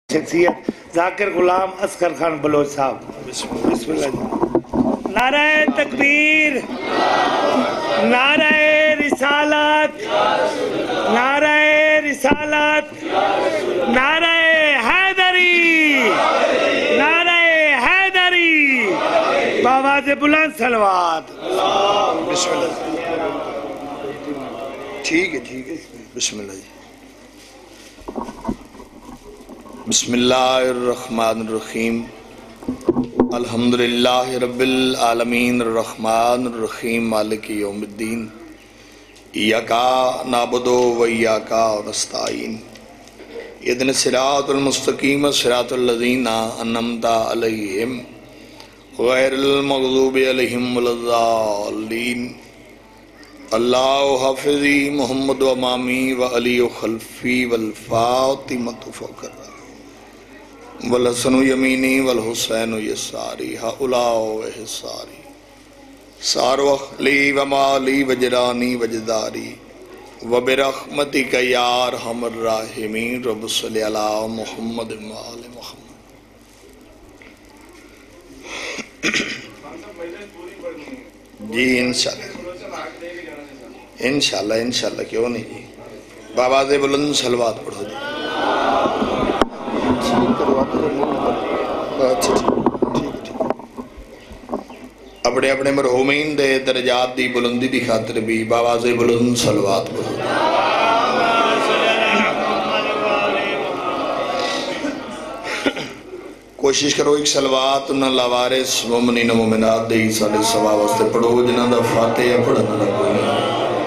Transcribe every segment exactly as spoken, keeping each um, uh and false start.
شخصیت ذاکر غلام اصغر خان بلوچ صاحب. بسم اللہ جی. نعرہ تکبیر، نعرہ رسالت، نعرہ رسالت، نعرہ حیدری، نعرہ حیدری، بآواز بلند صلوات. بسم اللہ. ٹھیک ہے ٹھیک ہے بسم اللہ جی. بسم اللہ الرحمن الرحیم. الحمدللہ رب العالمین الرحمن الرحیم مالک یوم الدین. ایاک نعبد و ایاک نستعین. اهدنا الصراط المستقیم صراط الذین انعمت علیہم غیر المغضوب علیہم ولا الضالین. اللہ حافظی محمد و امامی و علی و خلفی والفاطمۃ فوق الرحم والحسن یمینی والحسین یساری ہؤلاء احساری سارو لی و مالی و جرانی و جداری و برحمتک یا ارحم الراحمین. رب صلی علی محمد و آل محمد. جی انشاءاللہ انشاءاللہ انشاءاللہ کیوں نہیں جی. بآواز بلند صلوات پڑھو جی. اپنے اپنے مرحومین دے درجات دی بلندی دی خاطر بھی بآواز بلند صلوات پڑھو. کوشش کرو ایک صلوات انہاں لاوارس مومنین و مومنات دے ساڑھے سوا واسطے پڑھو جنہاں دا فاتحہ پڑھنا نہ کوئی نہیں.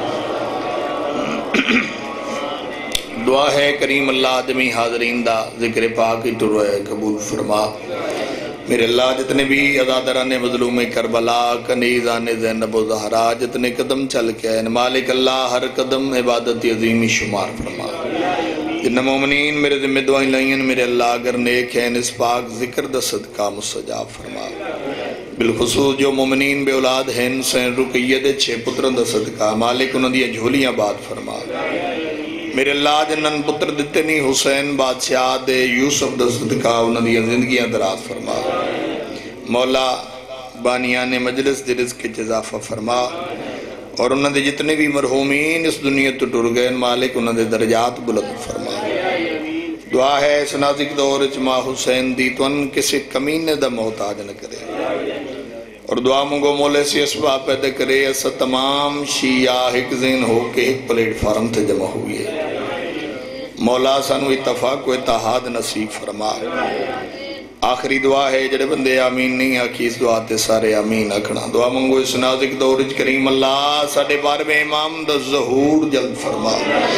دعا ہے کریم اللہ جمی حاضرین دا ذکر پاک ٹروئے قبول فرما. میرے اللہ جتنے بھی عزادران مظلوم کربلا کنیزان زینب و زہرا جتنے قدم چل کے ہیں مالک اللہ ہر قدم عبادت عظیمی شمار فرما. جن مومنین میرے ذمہ دعائیں لائیں میرے اللہ اگر نیک ہیں اس پاک ذکر دا صدقہ مستجاب فرما. بالخصوص جو مومنین بے اولاد ہیں سین رقیت چھے پترن دا صدقہ مالک انہوں دیا جھولیاں بات فرما. میرے اللہ جنن پتر دیتے نہیں حسین بادشاہ دے یوسف دا صدقہ انہوں دیا زندگیاں درات فرما. مولا بانیان مجلس دے رزق اضافہ فرما اور انہوں دے جتنے بھی مرحومین اس دنیا تو ٹر گئے مالک انہوں دے درجات بلند فرما. دعا ہے اس نازک دور اجماع حسین دی تو ان کسی کمینے دا محتاج نہ کرے اور دعا مونگو مولے سی اسباب پیدا کرے ایسا تمام شیعہ ایک ذہن ہو کے ایک پلیٹ فارم تے جمع ہوئے. مولا سانو اتفاق و اتحاد نصیب فرما. آخری دعا ہے جڑے بندے آمین نہیں آکی اس دعا تے سارے آمین اکھنا. دعا مونگو اس نازک دورج کریم اللہ ساڑھے بار میں امام دا ظہور جلد فرما.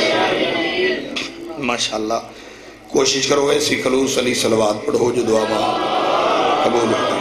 ماشاءاللہ کوشش کرو ایسی خلوص علی صلوات پڑھو جو دعا ماں قبول ہو.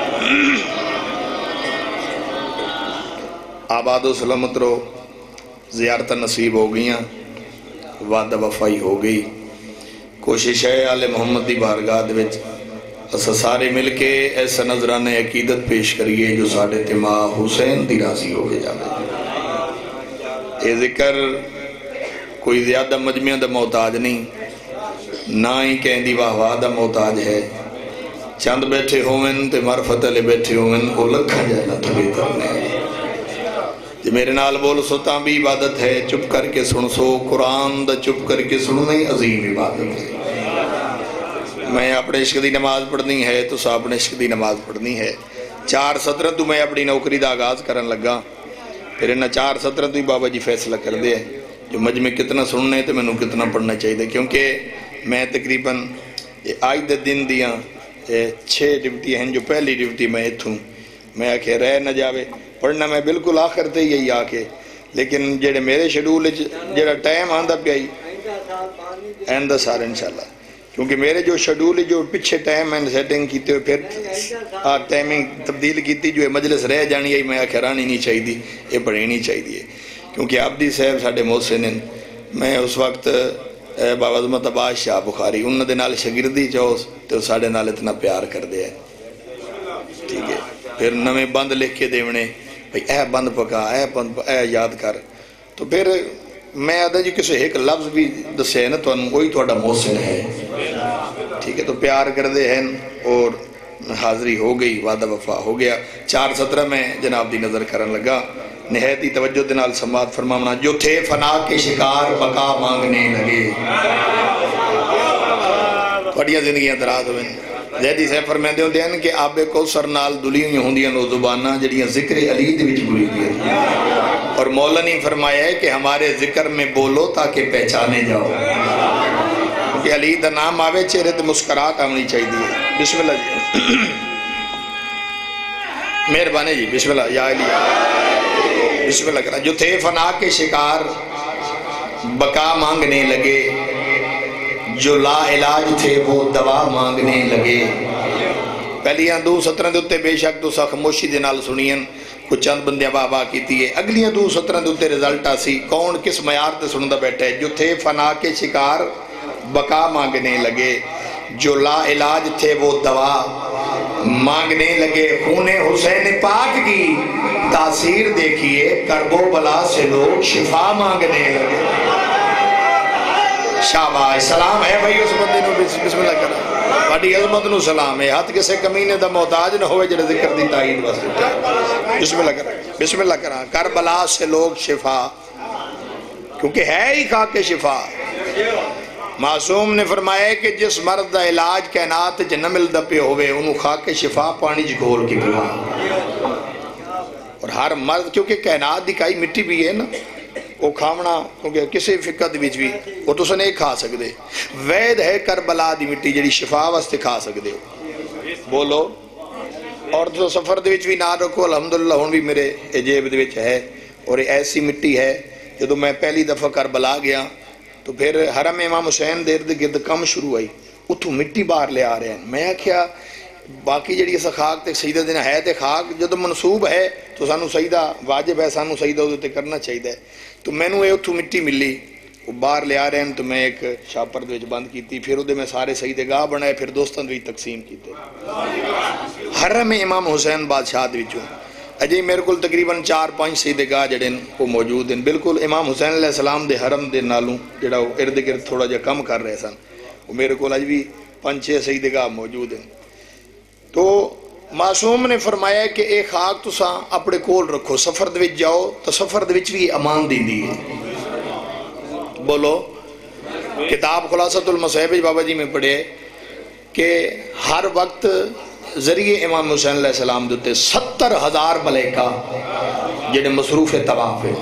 آباد و سلامت رو زیارت نصیب ہو گئیاں وعدہ وفائی ہو گئی. کوشش ہے آل محمد دی بارگاہ دے وچ اسا سارے مل کے ایسا نظرانہ عقیدت پیش کریے جو ساڑھے تماع حسین دی راضی ہو کے جاوے. اے ذکر کوئی زیادہ مجمع دا محتاج نہیں نہ ہی کہیں دی واہ واہ دا محتاج ہے. چند بیٹھے ہوئن تے معرفت علی بیٹھے ہوئن او لکھا جائے نہ تھوڑی کرنے جی. میرے نال بول سوتا بھی عبادت ہے چپ کر کے سن سو قرآن دا چپ کر کے سنو نہیں عظیم عبادت ہے. میں اپنے عشق دی نماز پڑھنی ہے تو سا اپنے عشق دی نماز پڑھنی ہے. چار سترہ تو میں اپنی نوکری دا آغاز کرن لگا پھر انہا چار سترہ تو ہی بابا جی فیصلہ کر دے جو مجمع کتنا سننے تھے میں نے کتنا پڑھنا چاہیے دے کیونکہ میں تقریباً آج دے دن دیاں چھ ڈیوٹی ہیں جو پہلی ڈیوٹی میں اتھوں میں آکے رہ نہ جاوے پڑھنا میں بالکل آخر تے یہی آکے لیکن جڑے میرے شیڈول جڑا ٹائم آندہ پیائی آئندہ سارے انشاءاللہ کیونکہ میرے جو شیڈول جو پچھے ٹائم میں سیٹنگ کیتے ہوئے پھر ٹائمنگ تبدیل کیتی جو مجلس رہ جانی ہے میں آکے رانی نہیں چاہی دی یہ پڑھینی چاہی دی کیونکہ عبدی صاحب ساڑھے محسنن میں اس وقت بابا عظمت عباس شاہ بخاری انہوں دے نال شگردی چاہوس تو ساڑھے نال اتنا پیار کر دیا ٹھیک ہے. پھر نمیں بند لکھ کے دیونے بھئی اے بند پکا اے بند اے یاد کر تو پھر میں آدھا جی کسے ایک لفظ بھی دسے نا تو وہی تھوڑا محسن ہے ٹھیک ہے، تو پیار کر دے ہیں اور حاضری ہو گئی، وعدہ وفا ہو گیا۔ چار سترہ میں جناب دی نظر کرن لگا، نہایت ہی توجہ دنال سماعت فرماونا، جو تھے فنا کے شکار بقا مانگنے لگے۔ بڑیاں زندگیاں دراز ہوئے، زیدی صاحب فرمائندے ہوندے ہیں کہ آب کوثر نال دلی ہوئی ہوندیاں نو زباناں جڑیاں ذکر علی دے وچ بولی دیا، اور مولا نے فرمایا ہے کہ ہمارے ذکر میں بولو تاکہ پہچانے جاؤ، کہ علی دا نام آوے چہرے تے مسکرات آنی چاہیے۔ بسم اللہ جی، مہربانی جی، بسم اللہ یا علی، بسم اللہ کرا۔ جو تھے فنا کے شکار بقا مانگنے لگے، جو لا علاج تھے وہ دوا مانگنے لگے۔ پہلیاں دو سترہ دے اتے بے شک تو سا خاموشی دے نال سنین، کچھ چند بندیاں واہ واہ کیتی ہے، اگلیاں دو سترہ دے اتے رزلٹ آسی، کون کس معیار تے سنندہ بیٹھے۔ جو تھے فنا کے شکار بقا مانگنے لگے، جو لا علاج تھے وہ دوا مانگنے لگے۔ خون حسین پاک کی تاثیر دیکھیے، کرب و بلا سے لوگ شفا مانگنے لگے۔ شاباش، سلام ہے بھائی اس بندے نو، بسم اللہ کرا، بڑی عظمت نو سلام ہے، ہاتھ کسے کمینے دا محتاج نہ ہوئے جڑے ذکر دی تائید واسطے۔ بسم اللہ کرا، بسم اللہ کرا، کربلا سے لوگ شفا، کیونکہ ہے ہی خاک شفا۔ معصوم نے فرمایا کہ جس مرد دا علاج کائنات چ نہ ملدا پیا ہوئے انہوں خاک شفا پانی چ گھول کے پلا، اور ہر مرد کیونکہ کائنات دی کائی مٹی بھی ہے نا، وہ کھامنا کیونکہ کسی فقہ دی وچ بھی وہ تو سنے کھا سکدے، وید ہے کربلا دی مٹی جڑی شفا واسطے کھا سکدے ہو، بولو۔ اور تو سفر دے وچ بھی نہ رکھو، الحمدللہ ہن بھی میرے جیب دے وچ ہے، اور ایسی مٹی ہے جدوں میں پہلی دفعہ کربلا گیا تو پھر حرم امام حسین دیر دے گرد کم شروع ہوئی، اتھوں مٹی باہر لے آ رہے ہیں، میں کیا باقی جڑی اسا خاک تے سجدہ دینا ہے تے خاک جدوں منصوب ہے تو سانو سجدہ واجب ہے، سانو سجدہ تے کرنا چاہیے، تو میں نے اتھوں مٹی ملی، وہ باہر لے آ رہے ہیں، تو میں ایک شاپر دے وچ بند کیتی، پھر اودے میں سارے سجدے گاہ بنائے، پھر دوستاں دے وچ تقسیم کیتے۔ حرم امام حسین بادشاہ دے وچوں اجے میرے کو تقریباً چار پانچ سجدے گاہ جڑے وہ موجود ہیں، بالکل امام حسین علیہ السلام دے حرم دے نالوں جڑا وہ ارد گرد تھوڑا جا کم کر رہے سن، وہ میرے کو اج بھی پانچ چھ سجدے گاہ موجود ہیں۔ تو معصوم نے فرمایا کہ اے خاک تساں اپنے کول رکھو، سفر دے وچ جاؤ تو سفر دے وچ بھی امان دیندی ہے، بولو۔ کتاب خلاصۃ المصائب بابا جی میں پڑھے کہ ہر وقت ذریعے امام حسین علیہ السلام دیتے ستر ہزار ملائکہ جڑے مصروف طواف ہے،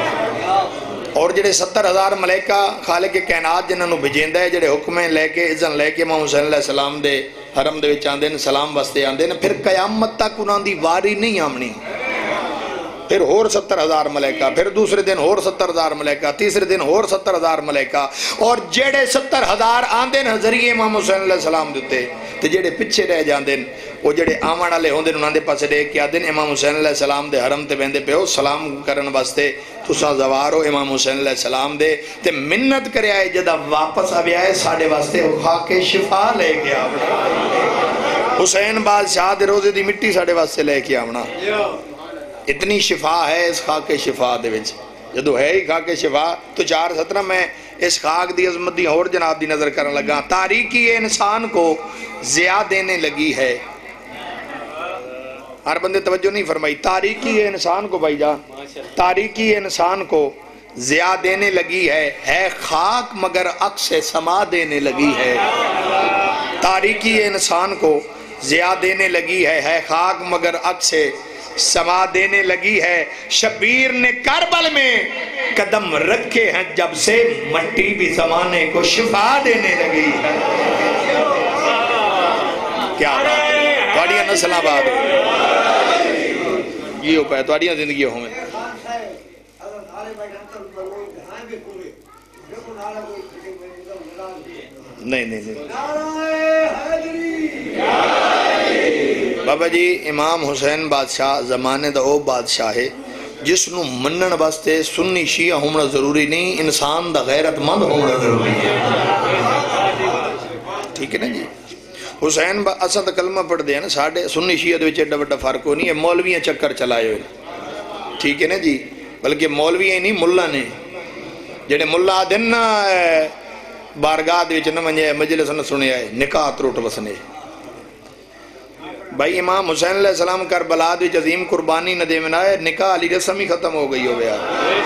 اور جڑے ستر ہزار ملائکہ خالق کائنات جنہاں نو بھیجیندا ہے، جڑے حکمیں لے کے اذن لے کے امام حسین علیہ السلام دے حرم دے وچ آندے نے، سلام واسطے آندے نے، پھر قیامت تک انہاں دی واری نہیں آمنی، پھر اور ستر ہزار ملائکہ، پھر دوسرے دن اور ستر ہزار ملائکہ، تیسرے دن اور ستر ہزار ملائکہ، اور جڑے ستر ہزار آندے نے ذریعے امام حسین علیہ السلام دیتے، تے جڑے پیچھے رہ جاندے وہ جڑے آمن والے ہوندے انہاں دے پاسے دیکھ کے آدھے امام حسین علیہ السلام دے حرم تے بہندے پہ ہو، سلام کرن واسطے تساں زوارو امام حسین علیہ السلام دے، تے منت کرے آئے جدہ واپس آوے آئے ساڑھے واسطے خاک شفا لے کے آونا، حسین بادشاہ دے روزے دی مٹی ساڑھے واسطے لے کے آونا، اتنی شفا ہے اس خاک شفا دے وچ، جدو ہے ہی خاک شفا تو چار سترہ میں اس خاک دی عظمت دی اور جناب دی نظر کرنے لگا۔ تاریکی انسان کو ضیاء دینے لگی ہے، ہر بندے توجہ نہیں فرمائی، تاریکی انسان کو بھائی جا، تاریکی انسان کو ضیاء دینے لگی ہے، ہے خاک مگر عکس سما دینے لگی ہے، تاریکی انسان کو ضیاء دینے لگی ہے، ہے خاک مگر عکس سما دینے لگی ہے، شبیر نے کربل میں قدم رکھے ہیں جب سے مٹی بھی زمانے کو شفا دینے لگی ہے۔ کیا بات، توڑیاں نسل آباد یہ ہو پائے، توڑیاں زندگی ہوں میں نہیں نہیں نہیں بابا جی امام حسین بادشاہ زمانے دا او بادشاہ ہے جس نو منن واسطے سنی شیعہ ہونا ضروری نہیں، انسان دا غیرت مند ہونا ضروری ہے، ٹھیک ہے نا جی۔ حسین اساں دا کلمہ پڑھ دیا نا، ساڑھے سنی شیعہ دے وچ ایڈا بڑا فرق ہو نہیں ہے، مولویاں چکر چلائے ہوئے، ٹھیک ہے نا جی، بلکہ مولویاں نہیں ملہ نے، جڑے ملہ دن بارگاہ دے وچ نہ ونجے مجلس نہ سنیا ہے نکاح تروٹ وسنے بھائی امام حسین علیہ السلام کربلا دے عظیم قربانی نہ دے منائے نکاح علی رسم ہی ختم ہو گئی ہو گیا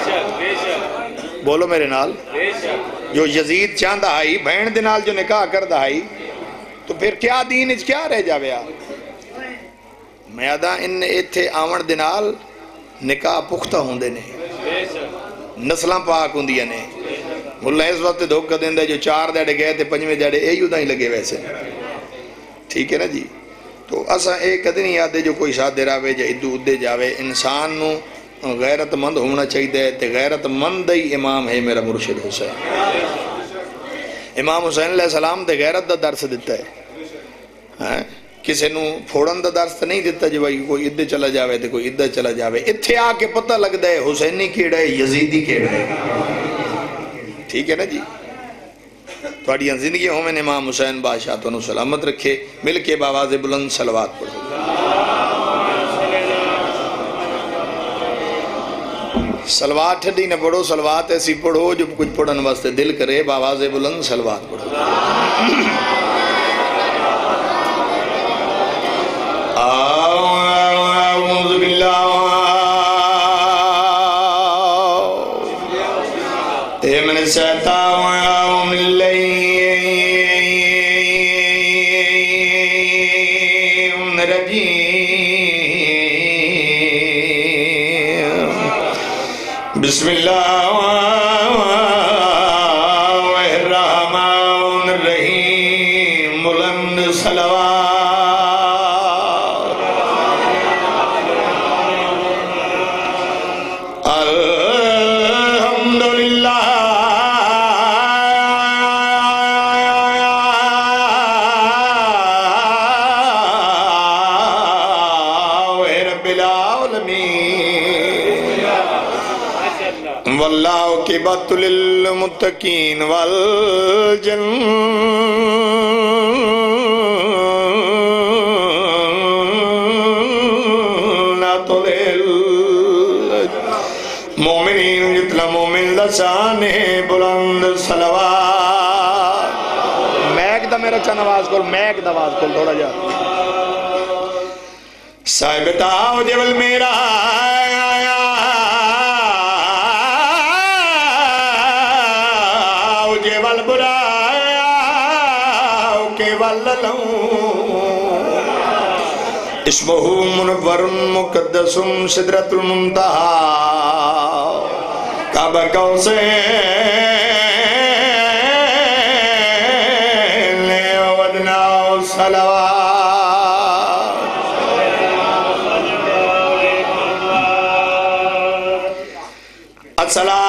بولو میرے نال جو یزید چاندہ آئی بہن دے نال جو نکاح کردہ آئی تو پھر کیا دین اچ کیا رہ جاویا میں آدھا ان ایتھے آون دے نال نکاح پختہ ہوں دے نے نسلاں پاک ہوں دیا نے ملا اس وقت دھوکہ دیں دے جو چار دیڑے گئے تھے پنجویں دیڑے اے یوں دائیں لگے ویسے ٹھیک ہے نا جی تو اسا ایک قدر نہیں یاد دے جو کوئی شاد راوے جا ادو ادے جاوے انسان نو غیرت مند ہونا چاہیے دے تے غیرت مند ہی امام ہے میرا مرشد حسین امام حسین علیہ السلام دے غیرت دا درس دیتا ہے کسے نو پھوڑن دا درس نہیں دیتا جو بھائی کوئی ادھے چلا جاوے تے کوئی ادھے چلا جاوے اتھے آ کے پتہ لگ دے حسینی کیڑا ہے یزیدی کیڑا ہے ٹھیک ہے نا جی توڑیاں زندگی ہوں میں امام حسین بادشاہ تو انہوں سلامت رکھے مل کے باواز بلند صلوات پڑھو صلوات ٹھڈی نہ پڑھو صلوات ایسی پڑھو جو کچھ پڑھن واسطے دل کرے باواز بلند صلوات پڑھو اعوذ باللہ من الشیطان بسم اللہ الرحمن الرحیم بلند صلوات الحمدللہ رب العالمین واللہ عاقبۃ للمتقین والجنۃ للمؤمنین جتنا مومن لسان بلند صلوات میک دا میرا چا نواز کول میک دا آواز کول تھوڑا جا صاحب تاؤ جبل میرا اسمہ منور مقدس صدرت المنتہا کعبہ قوسین ودنا صلوات السلام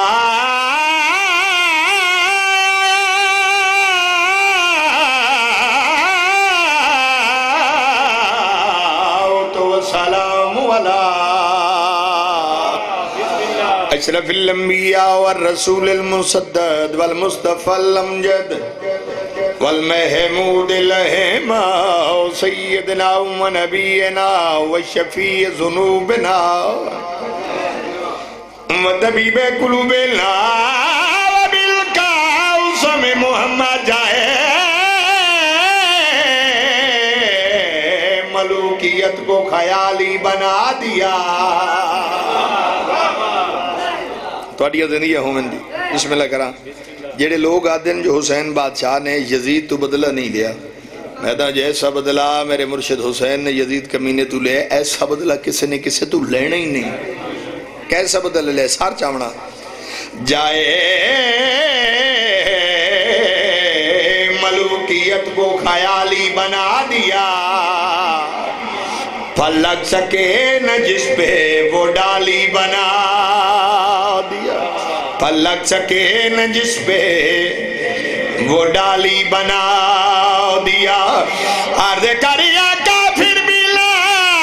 اشرف الانبیاء والرسول المسدد والمصطفى الامجد والمحمود الہما سیدنا ونبینا وشفیع ذنوبنا وطبیب قلوبنا وبالقاسم محمد جائے ملوکیت کو خیالی بنا دیا توڑیاں زندگی ہوں مندی بسم اللہ کرام جیڑے لوگ آدھیں جو حسین بادشاہ نے یزید تو بدلہ نہیں لیا میں دا جیسا بدلہ میرے مرشد حسین نے یزید کمینے تو لے ایسا بدلہ کسے نے کسے تو لینا ہی نہیں کیسا بدلہ لے سار چاونا جائے ملوکیت کو خیالی بنا دیا پھلک سکے نہ جس پہ وہ ڈالی بنا دیا پھلک سکے نہ جس پہ وہ ڈالی بنا دیا عرض کریا کافر بلا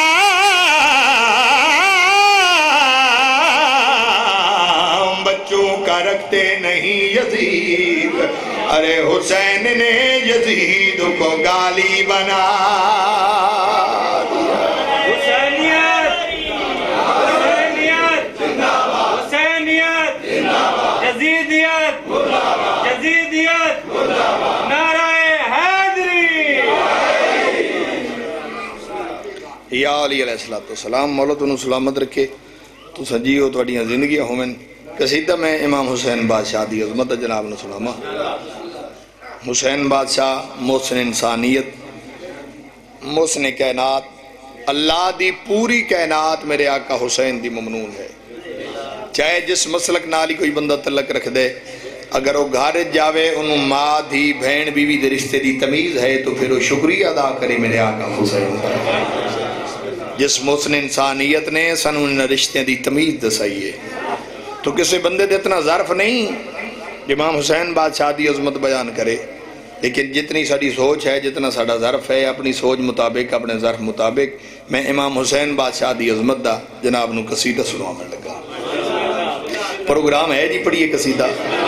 بچوں کا رکھتے نہیں یزید ارے حسین نے یزید کو گالی بنا جزیدیت جزیدیت یا علی علیہ السلام مولا تنہوں سلامت رکھے تو سجیو تو اڈیاں زندگیاں ہومن قصیدہ میں امام حسین بادشاہ دی عظمت جناب نے سلاما حسین بادشاہ محسن انسانیت محسن کائنات اللہ دی پوری کائنات میرے آقا حسین دی ممنون ہے چاہے جس مسلک نالی کوئی بندہ تعلق رکھ دے اگر وہ گھارت جاوے انہوں ماں دی بہن بیوی دے رشتے دی تمیز ہے تو پھر وہ شکریہ ادا کرے میرے آقا حسین جس محسن انسانیت نے سنوں ان رشتے دی تمیز دسائی ہے تو کسی بندے دے اتنا ظرف نہیں امام حسین بادشاہ دی عظمت بیان کرے لیکن جتنی ساری سوچ ہے جتنا ساڑا ظرف ہے اپنی سوچ مطابق اپنے ظرف مطابق میں امام حسین بادشاہ دی عظمت دا جناب نو قصیدہ سنوا میں لگا پروگرام ہے جی پڑھئے قصیدہ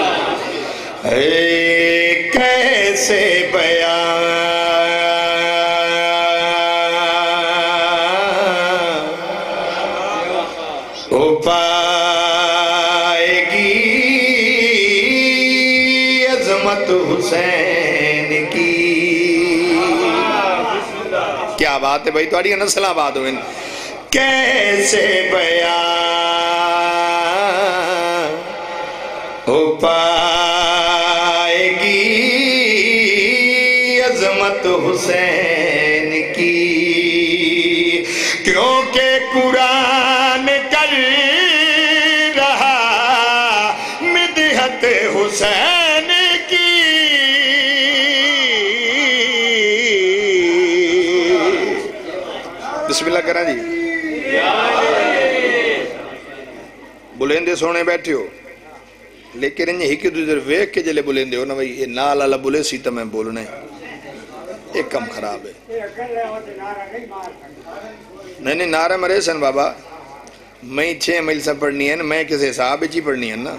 اے کیسے بیان او پائے گی عظمت حسین کی کیا بات ہے بھائی تو آڑی نسل آباد ہوئے کیسے بیان ہو پائے گی عظمت حسین کی کیونکہ قرآن کر رہا مدحت حسین کی بسم اللہ کریں جی بلندے سونے بیٹھے ہو لیکن انہیں ہی کہ دوزر ویک کے جلے بلندے ہو نا بھئی یہ نال اللہ بلے سی تو میں بولنے ایک کم خراب ہے نہیں نہیں نعرہ مرے سن بابا میں چھے میل سے پڑھنی ہے میں کسی حساب ہی پڑھنی ہے نا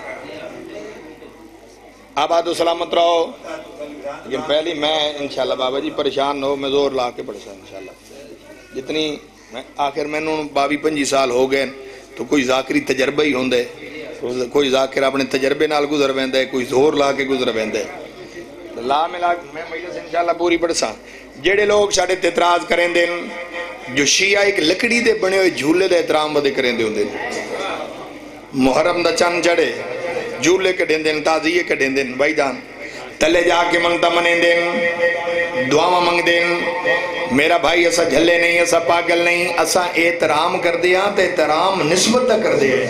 آباد و سلامت رہو لیکن پہلی میں انشاءاللہ بابا جی پریشان نہ ہو میں زور لا کے پڑھ سا انشاءاللہ جتنی آخر میں نے بابی پنجی سال ہو گئے تو کوئی ذاکری تجربہ ہی ہوندے کوئی ذاکر اپنے تجربے نال گزر ویندے کوئی زور لا کے گزر ویندے لا ملا میں مجلس انشاءاللہ پوری پڑھ سا جیڑے لوگ ساڑے اعتراض کریں دیں جو شیعہ ایک لکڑی دے بنے ہوئے جھولے دے احترام بدے کریں دے ہوندے محرم دا چند چڑے جھولے کے دیں دیں تازیے کے دیں دیں بھائی جان تلے جا کے منگتا منیں دیں دعاواں منگ دیں میرا بھائی ایسا جھلے نہیں ایسا پاگل نہیں ایسا احترام کر دیا تو احترام نسبت تک کر دیا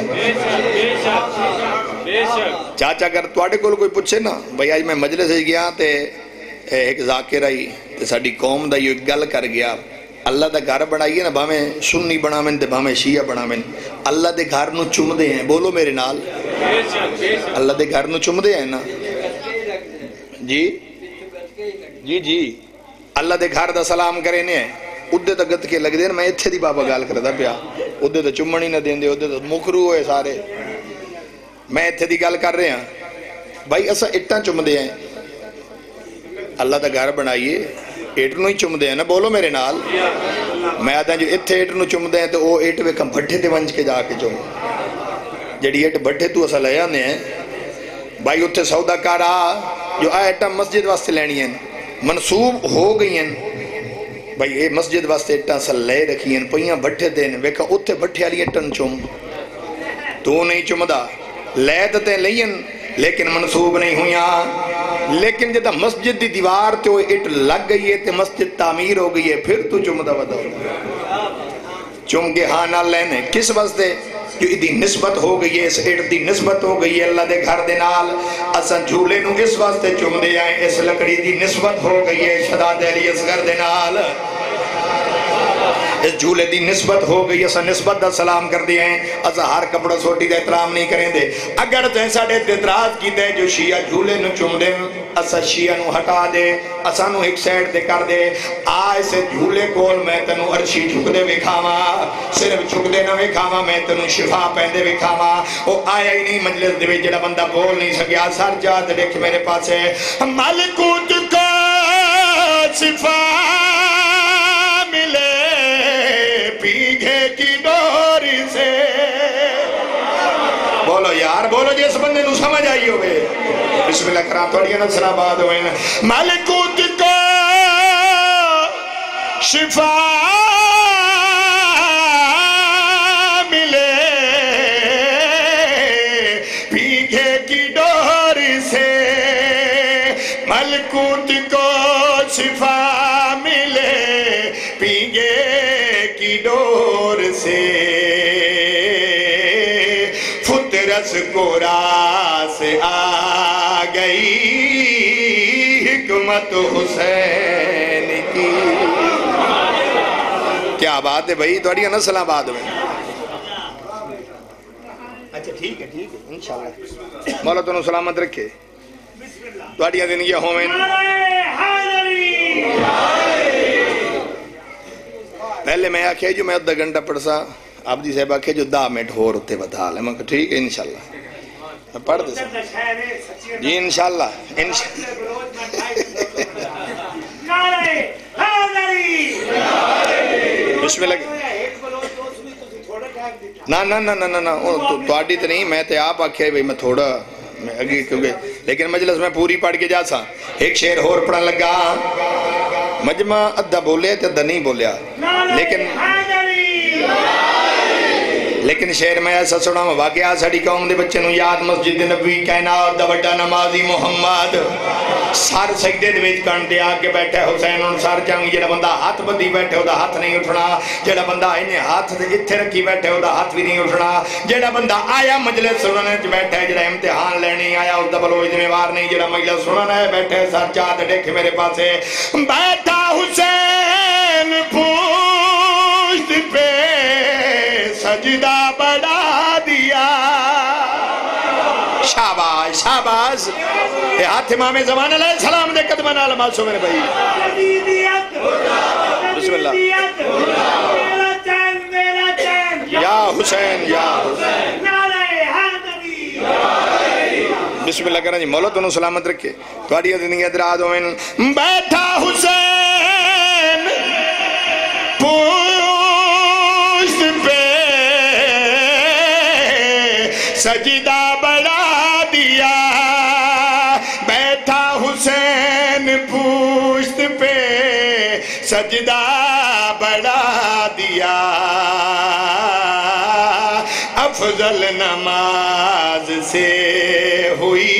چاچا اگر توڑے کو کوئی پوچھے نا بھائی آج میں مجلس سے گیا تے ایک ذاکر آئی تے ساڑی قوم دا یہ گل کر گیا اللہ دا گھر بڑھائیے نا بھامیں سنی بڑھامیں تے بھامیں شیعہ بڑھامیں اللہ دے گھر نو چم دے ہیں بولو میرے نال اللہ دے گھر نو چم دے ہیں نا جی جی جی اللہ دے گھر دا سلام کرے نے ادھے تا گت کے لگ دے میں اتھے دی بابا گال کر دا پیا ادھے تا چمنی نہ دیں دے ادھے تا مکرو ہوئے سارے میں اتھے دی گال کر رہے ہیں بھائی ایسا اٹھا چم دے ہیں اللہ دا گھر بنائیے ایٹ نو ہی چم دے ہیں نا بولو میرے نال میں آتا جو اتھے ایٹ نو چم دے ہیں تو وہ ایٹ وے کم بھٹے تے ونج کے جا کے چم جڑی ایٹ بھٹے تو ایسا لیا نے ہیں بھائی اتھے سودا کارا جو آئیٹا مسجد واسطے لینی ہیں منصوب ہو گئی ہیں بھائی اے مسجد واسطے اٹھا سا لے رکھی ہیں پہیاں بٹھے دین ویکا اتھے بٹھے آلی اٹھن چم تو نہیں چمدہ لے دتے لین لیکن منصوب نہیں ہویاں لیکن جدہ مسجد دی دیوار تے وہ اٹ لگ گئی ہے تے مسجد تعمیر ہو گئی ہے پھر تو چمدہ ودا ہو چم کے ہاں نہ لینے کس واسطے جو دی نسبت ہو گئی ہے اس اٹ دی نسبت ہو گئی ہے اللہ دے گھر دے نال اساں جھولے نو اس واسطے چم دے آئیں اس لکڑی دی نسبت ہو گئی ہے شداد علی اصغر دے نال اس جھولے دی نسبت ہو گئی اسا نسبت دا سلام کر دیا ہیں اسا ہر کپڑا سوٹی دا احترام نہیں کریں دے اگر جیسا دے اعتراض کی دے جو شیعہ جھولے نو چم دے اسا شیعہ نو ہٹا دے اسا نو ایک سیڈ دے کر دے آئے سے جھولے کول میں تنو عرشی جھک دے وکھاما صرف جھک دے نہ وکھاما میں تنو شفا پہندے وکھاما وہ آیا ہی نہیں مجلس دے جڑا بندہ بول نہیں سکیا سر جات دیکھ میرے پاس ہے ملکوت کا شفا ملے پیگھے کی ڈوری سے بولو یار بولو جیس بندے نو سمجھ آئی ہوئے بسم اللہ کرام توڑی نا سلام آباد ہوئے نا ملکوت کو شفا پینگے کی ڈور سے فطرس کو راس آ گئی حکمت حسین کی. کیا بات ہے بھائی توڑی نسل آباد میں. اچھا ٹھیک ہے ٹھیک ہے انشاءاللہ مولا تنو سلامت رکھے توڑی زندگی ہوئیں. پہلے میں آکھے جو میں ادھا گھنٹہ پڑھسا آپ دی صاحب آکھے جو دا منٹ ہو رہتے بتا لیں. میں کہا ٹھیک ہے انشاءاللہ میں پڑھ دے سکتا جی انشاءاللہ بسم اللہ. نا نا نا نا نا تو آڈی تو نہیں میں تے آپ آکھے بھئی میں تھوڑا میں اگی کیونکہ لیکن مجلس میں پوری پڑھ کے جا سا. ایک شعر ہور پڑھن لگا مجمع ادھا بولے تے ادھا نہیں بولیا لیکن لیکن شعر میں ایسا سنا واقعہ ساڑی قوم دے بچے نو یاد مسجد نبوی کائنات دا وڈا نمازی محمد سار سجدے دے وچ کانٹے آ کے بیٹھے حسین ان سار چنگ جڑا بندہ ہاتھ بدی بیٹھے او دا ہاتھ نہیں اٹھنا جڑا بندہ اینے ہاتھ تے ایتھے رکھی بیٹھے او دا ہاتھ بھی نہیں اٹھنا جڑا بندہ آیا مجلس سننے وچ بیٹھے جڑا امتحان لینی آیا اس دا بلوچ ذمہ وار نہیں جڑا مجلس سننے بیٹھے سر چاہ تے دیکھ میرے پاسے بیٹھا حسین پوشت پہ سجدہ بڑھا دیا. شاباش شاباش یہ ہاتھ امام زمان علیہ السلام دے قدمہ نال ماسو میرے بھائی. بسم اللہ یا حسین یا حسین بسم اللہ کرنا جی مولا تنو سلامت رکھے توڑی زندگی ادراد ہوئیں. بیٹھا حسین پوشت پہ سجدہ بڑھا دیا. بیٹھا حسین پوشت پہ سجدہ بڑھا دیا. افضل نماز سے ہوئی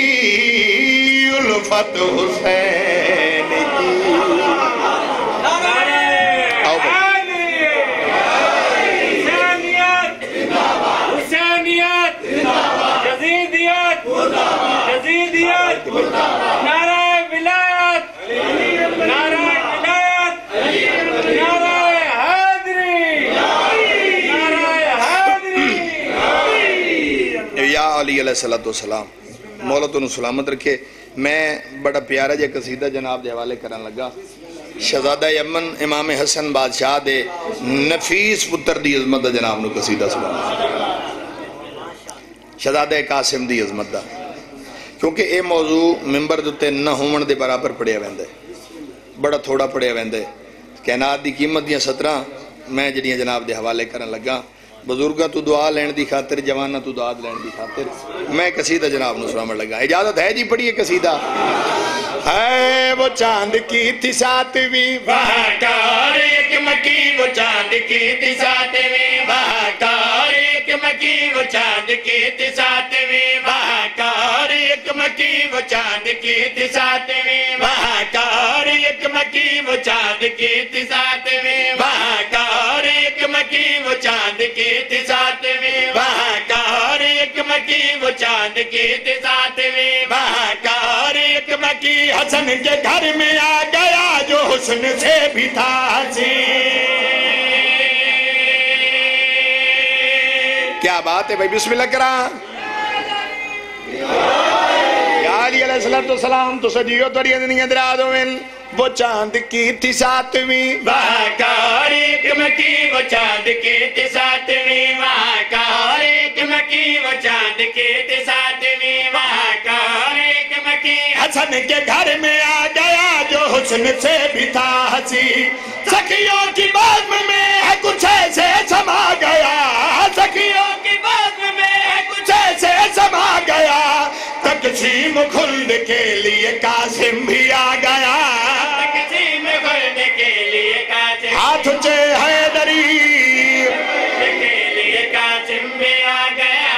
الفت حسین کی. نعرہ ولایت نعرہ ولایت نعرہ حیدری نعرہ حیدری. یا علی علیہ السلام مولا تنو سلامت رکھے. میں بڑا پیارا جے قصیدہ جناب دے حوالے کرن لگا. شہزادہ یمن امام حسن بادشاہ دے نفیس پتر دی عظمت دا جناب نو قصیدہ سنا. شہزادہ قاسم دی عظمت دا کیونکہ اے موضوع ممبر دوتے نہ ہومن دے برابر پڑھیا ویندے بڑا تھوڑا پڑھیا ویندے. کائنات دی قیمت دیاں سترہ میں جڑیاں جناب دے حوالے کرن لگا. بزرگاں تو دعا لین دی خاطر جواناں تو دعا لین دی خاطر میں قصیدہ جناب نو سناون لگا. اجازت ہے جی پڑھیے قصیدہ. ہے وہ چاند کی تھی ساتویں بہاکار ایک مکی وہ چاند کی تھی ساتویں بہاکار ایک مکی وہ چاند کی تھی ساتویں بہاکار ایک مکی وہ چاند کی تھی ساتویں بہاکار ایک مکی وہ چاند کی تھی ساتویں بہاکار ایک مکی وہ چاند کی تھی ساتویں بہاکار ایک مکی وہ چاند کی تھی ساتویں بہاکار ایک مکی حسن کے گھر میں آ گیا جو حسن سے بھی تھا حسین. کیا بات ہے بھائی بسم اللہ کرا. یا علی علیہ السلام تو سجیو توڑی اندنی اندراد ہوئیں. وہ چاند کی تھی ساتویں بہاکار ایک مکی وہ چاند کی تھی ساتویں بہاکار ایک مکی وہ چاند کی تھی ساتویں بہاکار ایک مکی حسن کے گھر میں آ گیا جو حسن سے بھی تھا حسی. سخیوں کی بزم میں ہے کچھ ایسے سما گیا سخیوں کی بزم میں ہے کچھ ایسے سما گیا. تقسیم خلد کے لیے قاسم بھی آ گیا تقسیم خلد کے لیے قاسم ہاتھ اچھے حیدری کے لیے قاسم بھی آ گیا.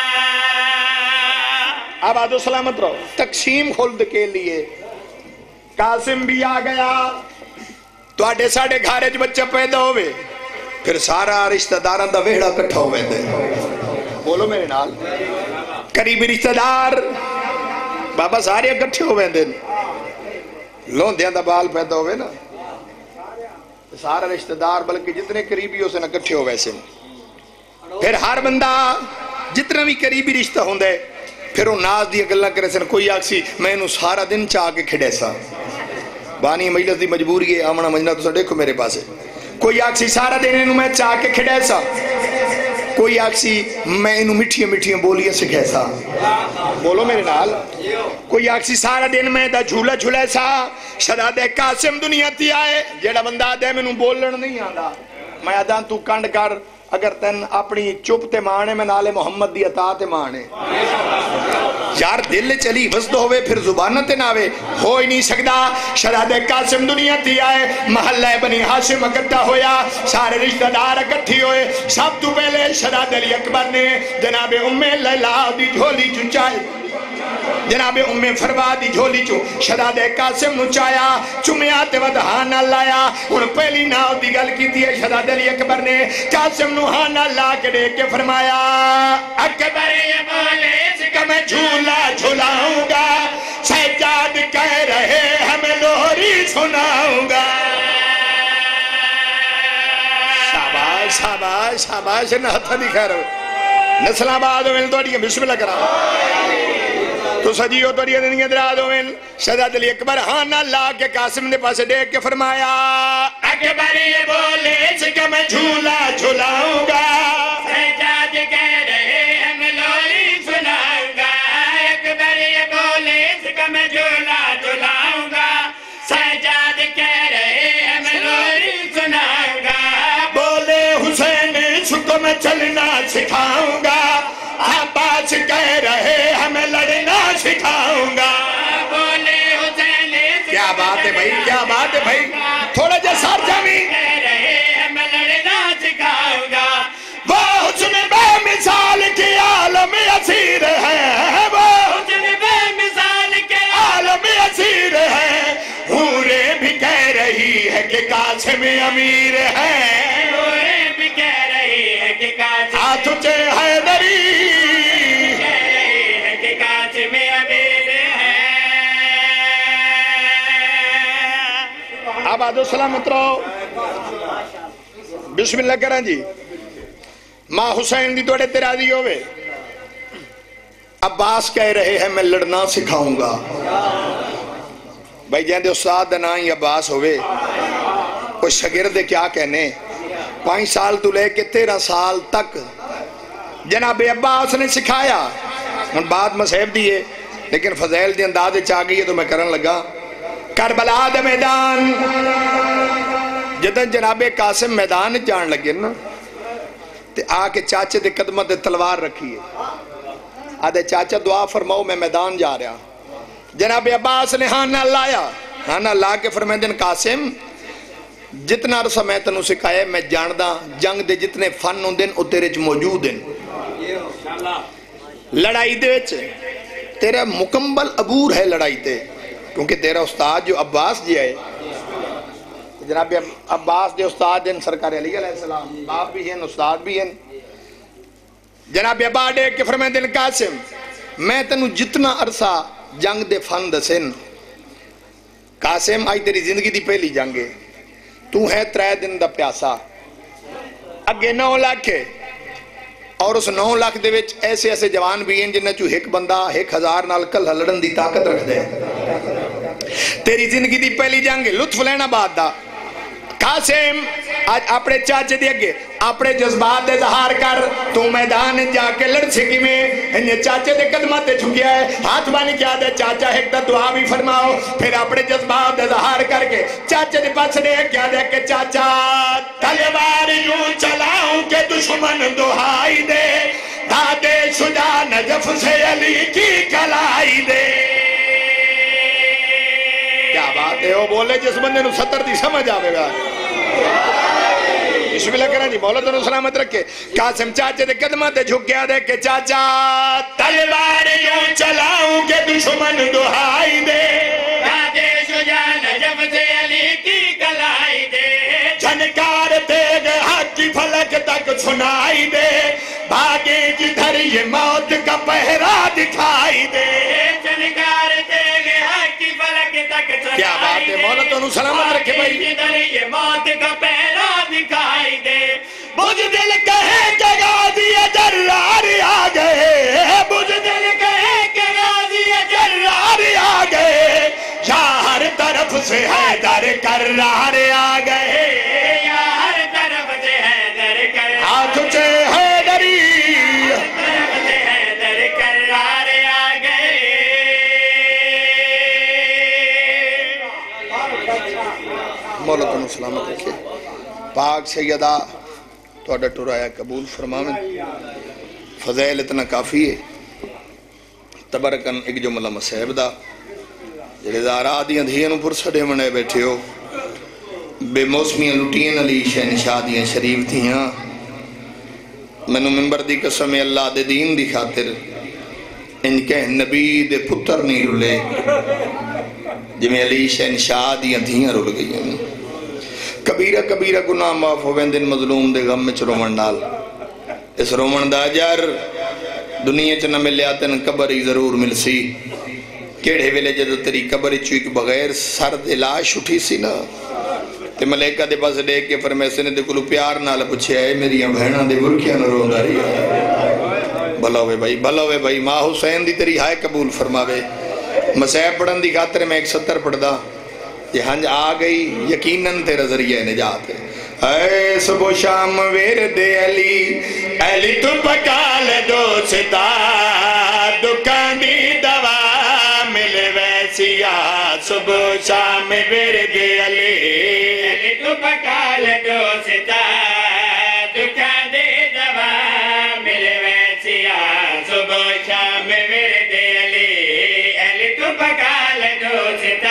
آباد و سلامت رہو. تقسیم خلد کے لیے قاسم بھی آ گیا تواڈے ساڈے گھر وچ بچہ پیدا ہوئے پھر سارا رشتہ داراں دا ویڑا کٹھا ہوئے دے بولو میرے نال قریبی رشتہ دار بابا سارے اکٹھے ہوئے دے لوندیاں دا بال پیدا ہوئے نا سارا رشتہ دار بلکہ جتنے قریبی ہو سے نہ کٹھے ہوئے سے پھر ہر بندہ جتنا بھی قریبی رشتہ ہوں دے پھر وہ ناز دی گلاں کرے سن کوئی آکسی میں انہوں سارا دن چاہ کے کھڑے سا بانی مجلس دی مجبوری ہے آمنا مجنہ تو سا دیکھو میرے پاس ہے کوئی آکسی سارا دن انہوں میں چاہ کے کھڑے سا کوئی آکسی میں انہوں مٹھیاں مٹھیاں بولیاں سکھے سا بولو میرے نال کوئی آکسی سارا دن میں دا جھولا جھولے سا شہزادہ قاسم دنیا تی آئے جیڑا بندہ دے میں انہوں بولن نہیں آندا میں آدھان تو کنڈ کر اگر تن اپنی چپ تے مانے میں نالے محمد دی عطا تے مانے یار دل چلی وزد ہوئے پھر زبانہ تے ناوے ہو ہی نہیں سکتا شہزادہ قاسم دنیا تی آئے محلہ بنی ہاشم اکٹھا ہویا سارے رشتہ دار اکٹھی ہوئے سب تو پہلے شہزادہ علی اکبر نے جناب ام لیلا دی جھولی چنچائی جناب ام فروا دی جھولی چو شہزادہ قاسم نو چایا چمیا تے ود ہانا لایا ان پہلی ناو دی گل کی تھی شہزادہ علی اکبر نے قاسم نو ہانا لا کے دیکھ کے فرمایا اکبر یہ بولے اس کا میں جھولا جھولاؤں گا سجاد کہہ رہے ہمیں لوری سناؤں گا شاباش شاباش شاباش نہتا دکھا رہے نسل آباد ہوئے تو اٹھئے بسم اللہ کرام تو سجیو تو اٹھئے دنگی دراد ہوئے شہزادہ علی اکبر ہانا لا کے قاسم نے پاس دیکھ کے فرمایا اکبر یہ بولے اس کا میں جھولا جھولاؤں گا سجاد کہہ رہے ہم لوری سناؤں گا اکبر یہ بولے اس کا میں جھولا جھولاؤں گا سجاد کہہ رہے ہم لوری سناؤں گا بولے حسین اس کو میں چلنا سکھاؤں گا عباس کہہ رہے ہمیں لڑنا سکھاؤں گا بولے حسین کیا بات ہے بھائی کیا بات ہے بھائی تھوڑا جا سار جامی کہہ رہے ہمیں لڑنا سکھاؤں گا وہ حسن بے مثال کی عالم اسیر ہے وہ حسن بے مثال کے عالم اسیر ہے حورے بھی کہہ رہی ہے کہ قاسم امیر ہے حورے بھی کہہ رہی ہے کہ قاسم ہاتھ اچھے حیدری آباد و سلامت رہو بسم اللہ کریں جی ماں حسین دی توڑے تیرازی ہوئے عباس کہہ رہے ہیں میں لڑنا سکھاؤں گا بھائی جہاں دے استاد دنائی عباس ہوئے کوئی شگرد کیا کہنے پانچ سال تو لے کے تیرہ سال تک جناب عباس نے سکھایا ان بعد مسیب دیئے لیکن فضیل دی اندازے چاہ گئی ہے تو میں کرن لگا کربلا دے میدان جدن جناب قاسم میدان جان لگے نا تے آ کے چاچے دے قدمہ دے تلوار رکھی ہے آدھے چاچا دعا فرماؤ میں میدان جا رہا جناب عباس نے ہانا لایا ہانا لا کے فرمائے دن قاسم جتنا عرصہ میں تنوں سکھائے میں جاندہ جنگ دے جتنے فن ہوں دن او تیرے چ موجود ہیں لڑائی دے وچ تیرا مکمل عبور ہے لڑائی تے کیونکہ تیرا استاد جو عباس جی آئے جناب عباس دے استاد ہیں سرکار علی علیہ السلام باپ بھی ہیں استاد بھی ہیں جناب عباس دے کے فرمائے دن قاسم میں تنوں جتنا عرصہ جنگ دے فن دسن قاسم آئی تیری زندگی دی پہلی جنگے تو ہے ترے دن دا پیاسا اگے نو لاکھ ہے اور اس نو لاکھ دے وچ ایسے ایسے جوان بھی ہیں جنہیں چو ایک بندہ ایک ہزار نال کل لڑن دی طاقت رکھ دے تیری زندگی دی پہلی جنگ لطف لینا بعد دا قاسم آج اپنے چاچے دے گے اپنے جذبات دے ظہار کر تو میدان جا کے لڑ سکی میں انہیں چاچے دے قدمات دے چھکیا ہے ہاتھ بانی کیا دے چاچا ایک دا دعا بھی فرماؤ پھر اپنے جذبات دے ظہار کر کے چاچے دے پاس دے کیا دے کہ چاچا تلوار یوں چلاؤں کہ دشمن دہائی دے دادے شجاع نجف سے علی کی کلائی دے کیا بات ہے وہ بولے جس بندے نو ستر دی سمجھ آوے گا بسم اللہ کرنا جی مولا دنوں سلامت رکھے قاسم چاچے دے قدمہ دے جھک گیا دے کہ چاچا تلوار یوں چلاؤں کہ دشمن دہائی دے دادے شجاع چنکار تیغ حق کی فلک تک سنائی دے بھاگے جدھر یہ موت کا پہرا دکھائی دے چنکار تیغ حق کی فلک تک سنائی دے کیا بات ہے مولا تو انہوں سلامت رکھے بھائی جدھر یہ موت کا پہرا دکھائی دے بجھ دل کہے کہ غازی جرار آ گئے بجھ دل کہے کہ غازی جرار آ گئے یا ہر طرف سے حیدر کرار آ گئے یا ہر طرف سے حیدر کرار ہاتھ سے حیدری طرف سے حیدر کرار آ گئے مولا تنو سلامت رکھے پاک سیدہ تو اڈا ٹورایا قبول فرماویں فضائل اتنا کافی ہے تبرکن ایک جملہ مسیب دا جڑے دارا دیاں دھیاں نو پرسڑے منے بیٹھے ہو بے موسمیاں لٹین علی شہنشاہ دیاں شریف تھیاں منو ممبر دی قسم اللہ دے دین دی خاطر ان کے نبی دے پتر نہیں رلے جمیں علی شہنشاہ دیاں دھیاں رل گئی ہیں کبیرہ کبیرہ گناہ معاف ہوئیں دن مظلوم دے غم میں رومن ڈال اس رومن دا اجر دنیا چ نہ ملیا تن قبر ہی ضرور مل سی کیڑے ویلے جدو تیری قبر چوئی کے بغیر سر دے لاش اٹھی سی نا تے ملیکہ دے پاس دے کے فرمیسے نے دے کلو پیار نال پوچھے اے میری بہناں دے برکیاں نہ روندا رہی بھلا ہوئے بھائی بھلا ہوئے بھائی ماں حسین دی تیری ہائے قبول فرماوے مسیح پڑھن دی خاطر میں ایک ستر پڑھ دا یہ ہنج آ گئی یقیناً تیرا ذریعہ نجات ہے اے صبح شام ورد علی علی تو پکال دوستا دکان دی دوا ملے ویسیا صبح شام ورد علی علی تو پکال دوستا دکان دی دوا ملے ویسیا صبح شام ورد علی علی تو پکال دوستا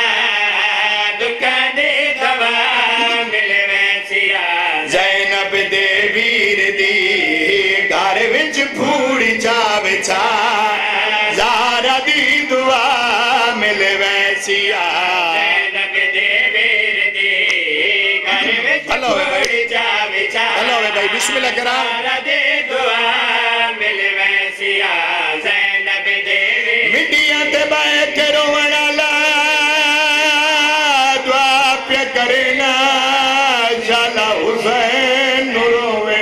زینب دے ویر دی گھر وچ پھوڑی چا بچا زارا دی دعا ملے ویسیا زینب دے ویر دی گھر وچ پھوڑی چا بچا ہلو بھائی بسم اللہ کرا زارا دی دعا ملے ویسیا زینب دے ویر مٹیاں تے بائے کے رونا لا دعا پہ کرنا شالا حسین روے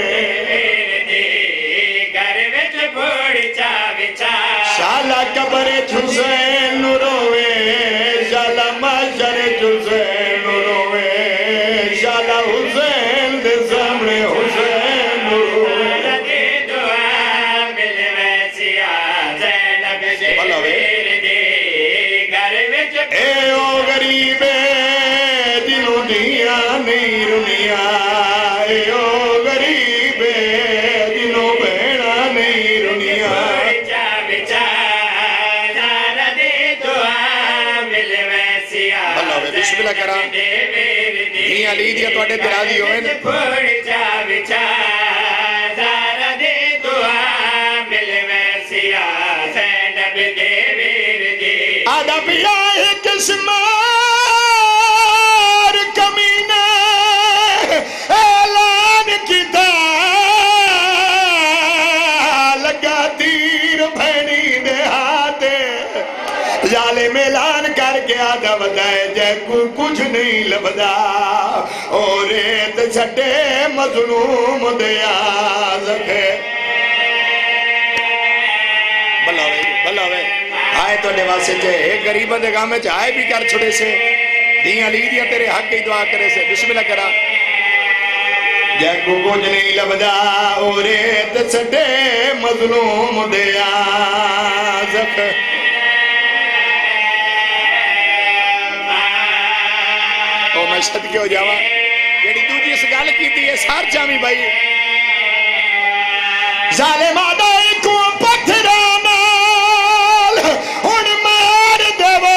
گھر وچ پھوڑی چا بچا شالا قبر حسین روے شالا محشر حسین روے شالا حسین دے سامنے حسین روے دعا مل ویسیا زینب دے ویر دی گھر وچ اے او غریبے دلوں دیاں نہیں رنیا اے او غریبے دلوں بہنا نہیں رنیا چا بچا زارا دی دعا مل ویسیا اللہ بسم اللہ کرا دیا لی دیا تو اٹھے تیرا دی ہوئے پھوڑ چا بچا زارا دی دعا مل ویسیا زینب دے ویر دی آدھا پیا ایک اسمار کمینہ اعلان کیتا لگا تیر بھینی دے ہاتھے ظالم اعلان کر کے آدھا بدائے جے کو کچھ نہیں لبدا اور ریت چھٹے مظلوم دیا زکھے بلا ہوئے بلا ہوئے آئے تو نواسے جے ایک غریبہ دے گاہ میں چاہے بھی کر چھوڑے سے دیاں لی دیا تیرے حق کی دعا کرے سے بسم اللہ کرا جے کو کچھ نہیں لبدا اور ریت چھٹے مظلوم دیا زکھے او میں صدقے ہو جاوا جیڑی دو جی اس گال کی تھی یہ سار جامی بھائی ظالم آدھائی کو پتھرانال ان مار دیو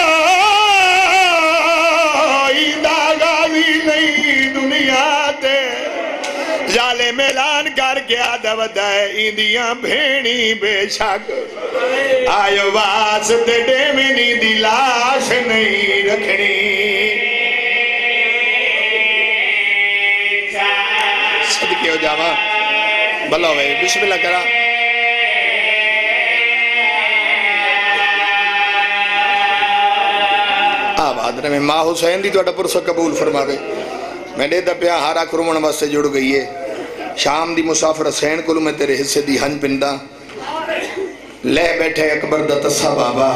ایدہ غازی نہیں دنیا تے ظالم اعلان کر کے آدھا ودائے ایندیاں بھینی بے شک آئیو واسطے ڈے منی دی لاش نہیں رکھنی صدقے ہو جاواں بھلا ہوئے بسم اللہ کرا آباد رہے ماں حسین دی توڑا پرسہ قبول فرما دے میں دے دا پیا ہارا کرمون واسطے جڑ گئی ہے شام دی مسافر حسین کلو میں تیرے حصے دی ہنج پندہ لے بیٹھے اکبر دا تصا بابا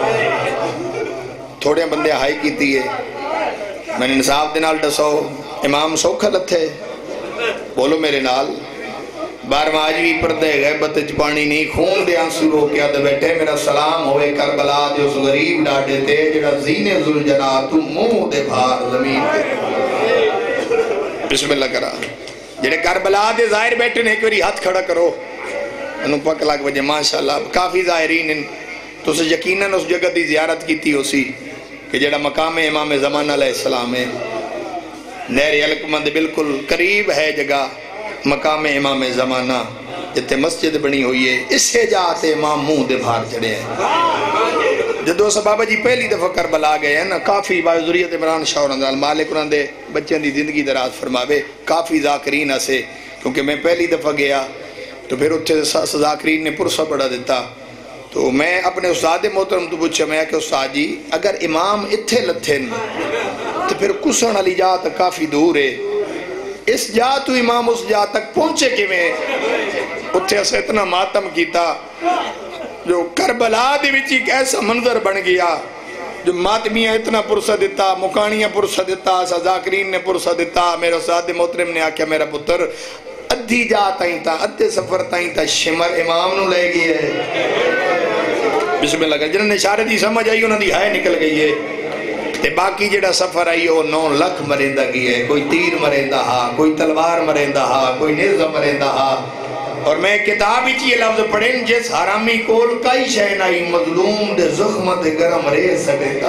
تھوڑے بندے ہائی کی تیئے میں نے انصاف دنال ڈسو امام سوکھا لتھے بولو میرے نال بار ماجوی پردے غیبت چپانی نہیں خون دے آنسو رو کیا دے بیٹھے میرا سلام ہوئے کربلا دے اس غریب ڈاٹے تے جڑا زینے ذوالجنا تو منہ دے بھار زمین دے بسم اللہ کرا جڑے کربلا دے ظاہر بیٹھے نے ایک وری ہاتھ کھڑا کرو انہوں پاک لاکھ وجہ ماشاءاللہ کافی ظاہرین ان تو سے یقیناً اس جگہ دی زیارت کی تھی اسی کہ جڑا مقام امام زمان علیہ السلام ہے نیری علکمند بالکل قریب ہے جگہ مقام امام زمانہ جتے مسجد بنی ہوئی ہے اس سے جاتے امام منہ دے بھار چڑھے ہیں جدو سا بابا جی پہلی دفعہ کربلا گئے ہیں نا کافی باوزوریت عمران شاہ رضال مالک انہوں دے بچوں دی زندگی دراز فرماوے کافی ذاکرین اسے کیونکہ میں پہلی دفعہ گیا تو پھر اتھے ذاکرین نے پرسہ پڑھا دیتا تو میں اپنے استاد محترم تو پوچھا میں کہ استاد جی اگر امام اتھے لتھن تو پھر کسن علی جا تک کافی دور ہے اس جا تو امام اس جا تک پہنچے کی میں اتھے سے اتنا ماتم کیتا جو کربلا دی وچی ایک ایسا منظر بن گیا جو ماتمیاں اتنا پرسہ دیتا مکانیاں پرسہ دیتا ذاکرین نے پرسہ دیتا میرے استاد محترم نے آکھیا میرا پتر ادھی جا تائیں تا ادھے سفر تائیں تا شمر امام نو لے گئی ہے بسم اللہ جنہوں نے اشارے دی سمجھ آئی انہوں دی ہائے نکل گئی ہے تے باقی جڑا سفر آئی وہ نو لکھ مرندہ کی ہے کوئی تیر مرندہ ہا کوئی تلوار مرندہ ہا کوئی نیزہ مرندہ ہا اور میں کتاب ہی یہ لفظ پڑھیں جس حرامی کول کئی شہن آئی مظلوم دے زخمت گرم ریز سکتا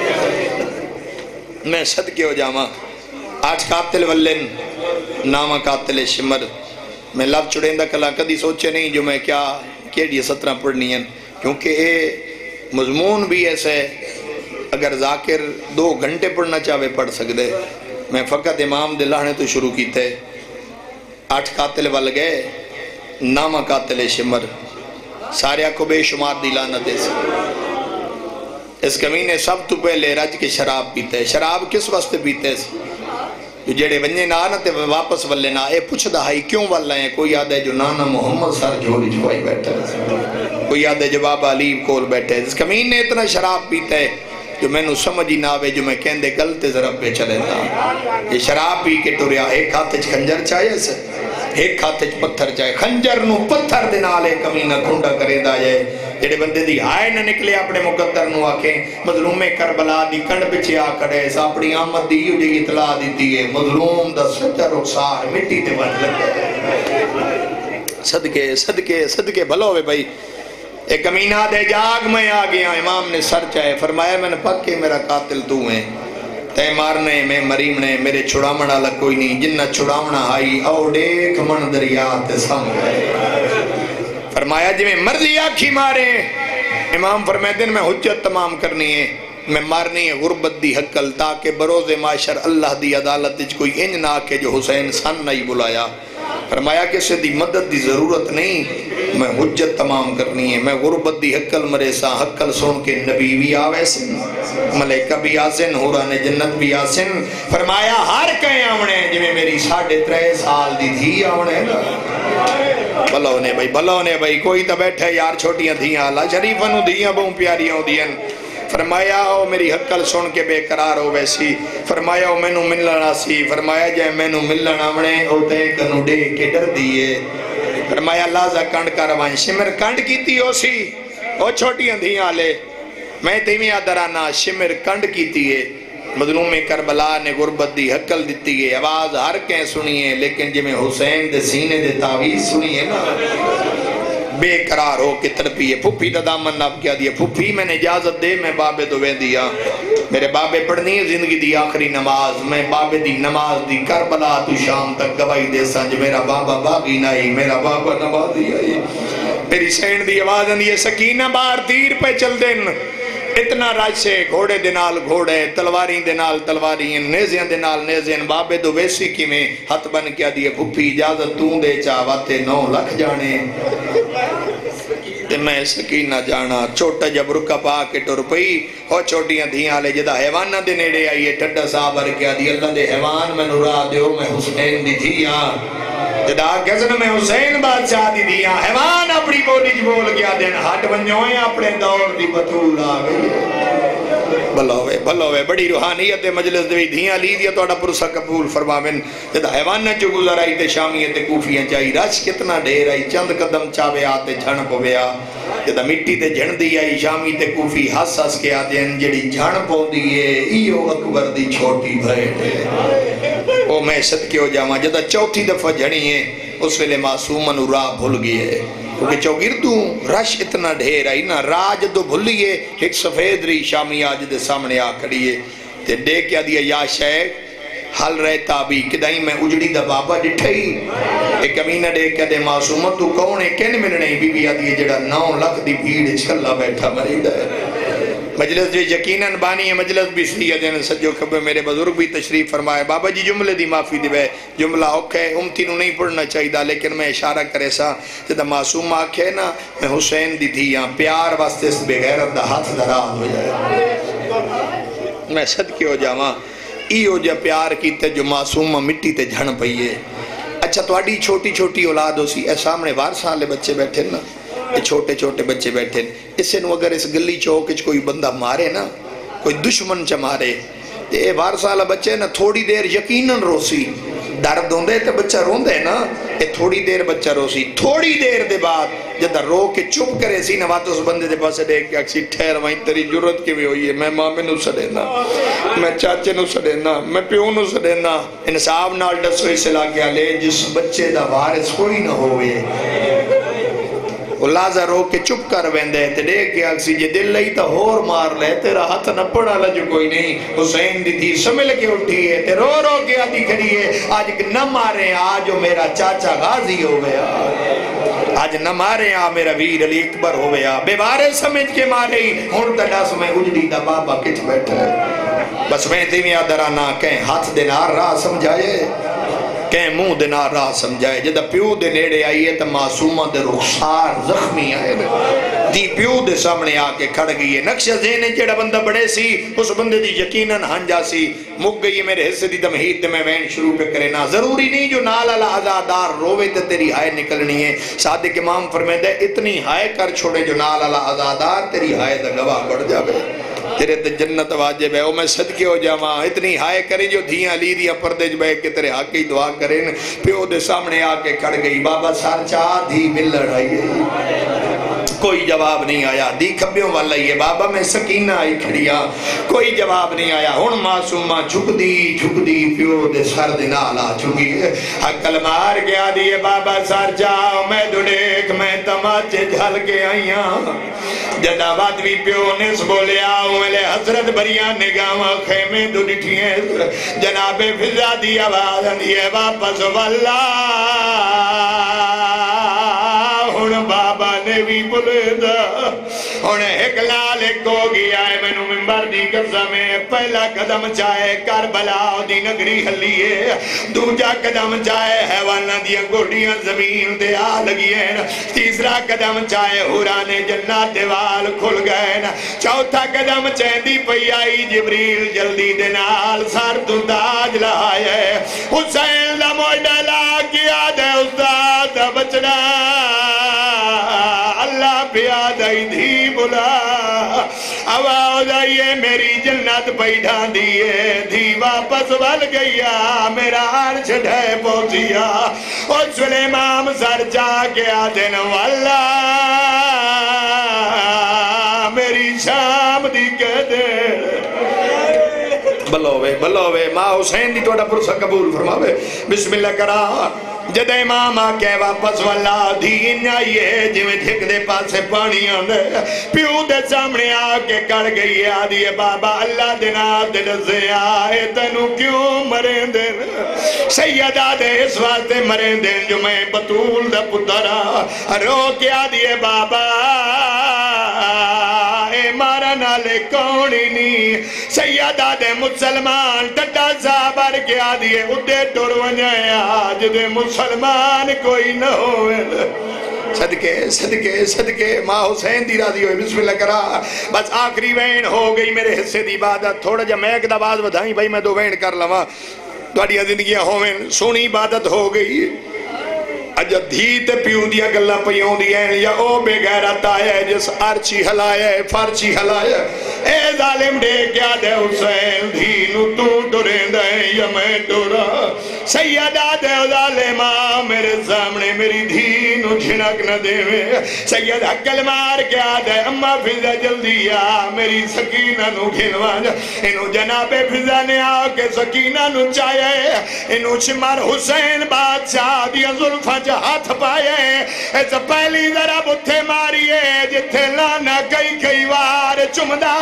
میں صدقے ہو جاما آج قاتل ولن نامہ قاتل شمر میں لفظ چڑھیں دا کلا کدی سوچے نہیں جو میں کیا کیڑی سترہ پڑھنی ہیں کیونکہ یہ مضمون بھی ایسے اگر ذاکر دو گھنٹے پڑھنا چاہے پڑھ سکتے میں فقط امام دلانے تو شروع کی تھے آٹھ قاتل وال گئے نامہ قاتل شمر سارے کو بے شمار دلانت سے اس کمینے سب تو پہلے رج کے شراب پیتے شراب کس واسطے پیتے جو جڑے ونجے نہ آنا تے واپس ولے نہ اے پوچھ دہائی کیوں والا ہیں کوئی یاد ہے جو نانا محمد سر جھولی جھوائی بیٹھے کوئی یاد ہے جو بابا علی کول بیٹھے اس کمین نے اتنا شراب پیتا ہے جو میں نو سمجھ ہی نہ آوے جو میں کہندے گلتے ضرب پہ چلے تھا یہ شراب پی کے ٹوریا ایک ہاتھ خنجر چاہیے سے ایک ہاتھ پتھر چاہیے خنجر نو پتھر دے نالے کمینہ کھنڈا کرے دا جائے جڑے بندے دی ہائے نہ نکلے اپنے مقدر نو آکھیں مظلوم کربلا دی کنڈ پچھے آ کڑے اپنی آمد دی یو جی اطلاع دیتی ہے مظلوم دا سچا رخسار مٹی تے بن لگے صدقے صدقے صدقے بھلو ہوئے بھائی ایک کمینہ دے جاگ میں آ گیا امام نے سر چاہے فرمایا میں نے پکے میرا قاتل تو ہیں تے مارنے میں مریمنے میرے چھڑامنا لگ کوئی نہیں جنہ چھڑامنا آئی او دیکھ من دریا تے سام گئے فرمایا جی میں مرضی آکھی مارے امام فرمائے دن میں حجت تمام کرنی ہے میں مارنی ہے غربت دی حقل تاکہ بروز معاشر اللہ دی عدالت جی کوئی انج نہ کہ جو حسین سن نہیں بلایا فرمایا کہ سے دی مدد دی ضرورت نہیں میں حجت تمام کرنی ہے میں غربت دی حقل مرے سا حقل سن کے نبی بھی آوے سن ملائکہ بھی آسن حوران جنت بھی آسن فرمایا ہر کہیں آونے جمیں میری ساڑھے ترے سال دی تھی آونے بھلا ہونے بھائی بھلا ہونے بھائی کوئی تا بیٹھے یار چھوٹیاں تھیاں اللہ شریفنو دیاں بہوں پیاریاں ہو دیاں فرمایا او میری حقل سن کے بے قرار ہو ویسی فرمایا او میں نو ملنا سی فرمایا جائے میں نو ملنا منے او تے کنو ڈے کے ڈر دیئے فرمایا لازہ کنڈ کاروان شمر کنڈ کیتی ہو سی او چھوٹیاں دھیاں لے میں تیمیاں درانا شمر کنڈ کیتی ہے مظلوم کربلا نے غربت دی حقل دیتی ہے آواز ہر کہیں سنیے لیکن جی میں حسین دے سینے دے تعویز سنیے نا بے قرار ہو کے ترپی ہے پھوپی دا دامن ناب کیا دیا پھوپی میں نے اجازت دے میں بابے تو وے دیا میرے بابے پڑھنی ہے زندگی دی آخری نماز میں بابے دی نماز دی کربلا تو شام تک گواہی دے سانج میرا بابا باغی نائی میرا بابا نمازی آئی میری سین دی آواز اندی ہے سکینہ بار تیر پہ چل دن اتنا راج سے گھوڑے دے نال گھوڑے تلواری دے نال تلواری نیزیاں دے نال نیزیاں بابے دو ویسی کی میں ہاتھ بن کیا دیئے بھپی اجازت توں دے چاہواتے نو لکھ جانے تے میں سکینہ جانا چھوٹا جب رکا پا کے ٹر پئی اور چھوٹیاں دھیاں لے جدا حیوانہ دے نیڑے آئیے ٹھڈا صاحب کیا دی اللہ دے حیوان میں نورا دیو میں حسین دی دھیاں جدا گزن میں حسین بادشاہ دی دیا حیوان اپنی بولی جو بول گیا دین ہٹ بنجوئیں اپنے دور دی بطول آگئی بلوے بلوے بڑی روحانیت مجلس دوی دھیاں لی دیا توڑا پرسا قبول فرماوین جدا حیوان جو گزر آئی تے شامیت کوفیاں چاہی رش کتنا ڈھیر آئی چند قدم چاوے آتے جھن پو بیا جدا مٹی تے جھن دی آئی شامی تے کوفی ہس ہس کے آتے ہیں جڑی جھن پو دیئے ایو اکبر دی چھوٹی بھیٹ او میں صدقے ہو جاواں جدا چوتھی دفعہ جھنی ہے اس ویلے معصومن راہ بھول گئے کیونکہ چوگردوں رش اتنا ڈھیر آئی نا راج دو بھولیے ایک سفید ری شامی آج دے سامنے آ کھڑیے تے دے کیا دیا یا شیخ حل رہتا بھی کدائیں میں اجڑی دا بابا ڈٹھائی ایک امینہ دے کیا دے معصومت تو کونے کن ملنے بی بی آدھی جڑا نو لکھ دی بھیڑ چھلا بیٹھا مرید ہے مجلس جو یقیناً بانی ہے مجلس بھی سیدین سجو خبر میرے بزرگ بھی تشریف فرمائے بابا جی جملے دی معافی دے جملہ اوکھے امتی نو نہیں پڑھنا چاہیے لیکن میں اشارہ کرے سا جدہ معصوم آکھے نا میں حسین دی دھیاں پیار واسطے اس بغیرت دا ہاتھ دراد ہو جائے میں صدقے ہو جاواں ایو جا پیار کیتے جو معصوم مٹی تے جھن پئیے اچھا تو اڈی چھوٹی چھوٹی اولاد ہو سی اے سامنے بار سالے بچے بیٹھے نا یہ چھوٹے چھوٹے بچے بیٹھے اس سے نو اگر اس گلی چوک کوئی بندہ مارے نا کوئی دشمن چا مارے یہ بار سالہ بچے نا تھوڑی دیر یقیناً روسی درد ہوندے تے بچہ روندے نا یہ تھوڑی دیر بچہ روسی تھوڑی دیر دے بعد جدہ رو کے چپ کرے سی نوات اس بندے دے پاسے دیکھ کہ اکسی ٹھہر وہیں تیری جرت کی بھی ہوئی ہے میں ماں میں نو سڑینا میں چاچے نو سڑینا میں پیوں نو سڑینا انصاب نال ڈسو اسے لاغیا لے جس بچے دا وارث کوئی نہ ہوئے لازہ رو کے چپ کر ویندے تے دیکھ کے اکسی جے دل لئی تا ہور مار لے تیرا ہاتھ نہ پڑا لجو کوئی نہیں حسین دی تھی سمل کے اٹھی ہے تے رو رو کے آتی کھڑی ہے آج نہ مارے آج میرا چاچا غازی ہو گیا آج نہ مارے آ میرا ویر علی اکبر ہو گیا بے بارے سمجھ کے مارے ہی ہون تڈاس میں اجڑی دا بابا کچھ بیٹھا ہے بس میں تیمیا درانا کہیں ہاتھ دینار راہ سمجھائے کہیں منہ دے نہ راہ سمجھائے جدہ پیو دے نیڑے آئیے تا معصومہ دے رخسار زخمی آئے دی پیو دے سامنے آکے کھڑ گئی ہے نقشہ ذہن جڑا بندہ بڑے سی اس بندے دی یقیناً ہنجا سی مک گئی ہے میرے حصے دی تمہید دے میں وین شروع پہ کرے نا ضروری نہیں جو نال اللہ عزادار روے تے تیری ہائے نکلنی ہے صادق امام فرمیدہ اتنی ہائے کر چھوڑے جو نال اللہ عزادار تیری ہائے دا گواہ بڑھ جاوے تیرے تے جنت واجب ہے او میں صدقے ہو جاواں اتنی ہائے کریں جو دھیاں لی دیا پردے جبے کہ تیرے حق کی دعا کریں پیو دے سامنے آکے کھڑ گئی بابا سار چاہ دھی مل رہی کوئی جواب نہیں آیا دی کھبیوں والا یہ بابا میں سکینہ آئی کھڑیا کوئی جواب نہیں آیا ہون معصومہ جھک دی جھک دی پیو دے سر دے نالا جھکی حقل مار گیا دیئے بابا سار جاؤ میں دھڑیک میں تماچے جھل کے آئیاں جدہ بات بھی پیو نس بولے آؤ ملے حضرت بریاں نگاہ خیمے دو ڈٹھیے جناب فضا دی آواز دیئے واپس واللہ ہون بابا نے بھی بولے دا ہون ایک لال ایک ہو گیا ہے میں نو ممبر دی قبضہ میں پہلا قدم چاہے کربلا دی نگری حلیے دوجا قدم چاہے حیوانہ دی انگوڑیاں زمین دے آ لگی ہیں تیسرا قدم چاہے حوران جنات دیوال کھل گئے چوتھا قدم چاہے دی پئی آئی جبریل جلدی دے نال سر تو تاج لائے حسین دا موڑا لا کیا دے استاد بچنا اللہ پیادہ ہی دھی بلا آواز آئیے میری جنت بیٹھان دیئے دھی واپس بل گیا میرا عرش ڈھے پہنچیا اور سلیمان سر جا کے آدھن واللہ میری شام دی کہتے بلوے بلوے ماں حسین دی توڑا پرسا قبول فرماوے بسم اللہ کرا جدہ امام آکے واپس والا دین آئیے جویں جھک دے پاسے پانی آنے پیو دے سامنے آکے کڑ گئی آدھیے بابا اللہ دینا دے دزے آئے تنو کیوں مرین دین سیدہ دے اس واسطے مرین دین جو میں بطول دا پترا رو کے آدھیے بابا اے مارا نالے کونی نہیں سیدہ دے مسلمان ٹٹا زابر کیا دیئے اڈے ٹور ونجائے آج دے مسلمان کوئی نہ ہوئے صدقے صدقے صدقے ماں حسین دی راضی ہوئے بسم اللہ کرا بس آخری وین ہو گئی میرے حصے دی عبادت تھوڑا جا میں ایک دباز بدھائیں بھائی میں دو وین کر لوا توڑیا زندگیاں ہوئیں سونی عبادت ہو گئی اجا دھیت پیو دیا گلہ پیوں دیا یا او بے غیرت آیا جس ارچی ہلایا فارچی ہلایا اے ظالم دے کیا دے حسین دھینو تو ڈرین دے یا میں ڈرا سیدہ دے ظالمہ میرے سامنے میری دھینو جھنک نہ دے میں سیدہ کلمار کیا دے اما فضا جلدی آ میری سکینہ نو گھنوان انہوں جناب فضا نے آ کے سکینہ نو چاہے انہوں شمار حسین بادشاہ دیا ظلفہ ہاتھ پائے ایسا پہلی ذرا بتھے ماریے جتھے لانا کئی کئی وار چمدہ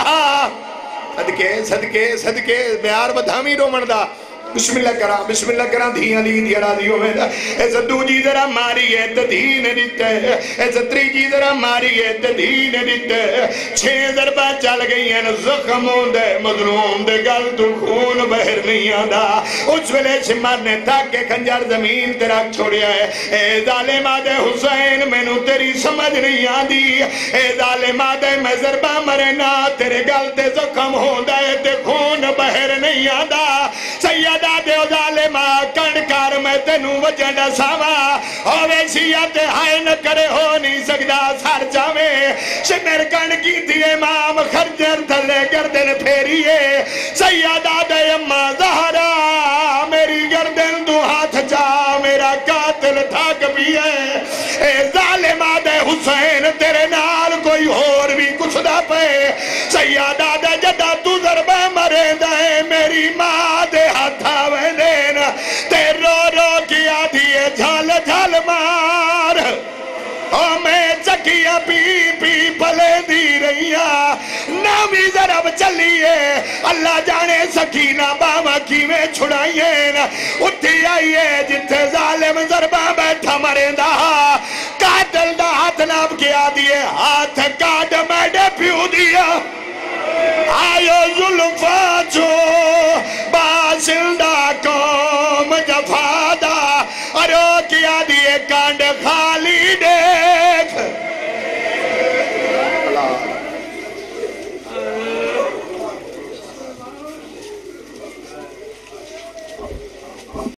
صدقے صدقے صدقے بیار بدھامی رو مردہ بسم اللہ کرا بسم اللہ کرا دھیاں لی دیا را دیو میں ایسا دو جی ذرا ماری ہے تدھین دیتے ایسا تری جی ذرا ماری ہے تدھین دیتے چھے ضربہ چل گئی ہیں زخم ہوندے مظلوم دے گل تو خون بہر نہیں آدھا اس ویلے شمار نے تھاک کے خنجر زمین تیرا چھوڑیا ہے اے ظالمہ دے حسین میں نو تیری سمجھ نہیں آدھی اے ظالمہ دے میں ضربہ مرنا تیرے گل تے زخم ہوندے تے خون بہر نہیں آدھا سیدہ دے ظالمہ کنکار میں تینو وجہ ساوا ہوئے شیعت ہائے نہ کرے ہو نہیں سکتا سار چاوے شمر کن کی تھی امام خرجر تھلے گردن پھیریے سیدہ دے اممہ زہرا میری گردن تو ہاتھ جا میرا قاتل تھاک بھی ہے اے ظالمہ دے حسین تیرے نال کوئی اور بھی کچھ دا پے سیدہ دے جدہ تو ضربہ مرے دے میری ماں دے ہاتھ آوے دین تے رو رو کیا دیئے جھال جھال مار او میں چکیاں پی پی پلے دی رہیاں نامی ضرب چلیے اللہ جانے سکینہ باما کی میں چھڑائیے اٹھی آئیے جتے ظالم ضربہ بیٹھا مرے دا قاتل دا ہاتھ ناب کیا دیئے ہاتھ کاٹ میڈے پیو دیا آئیو ظلم فا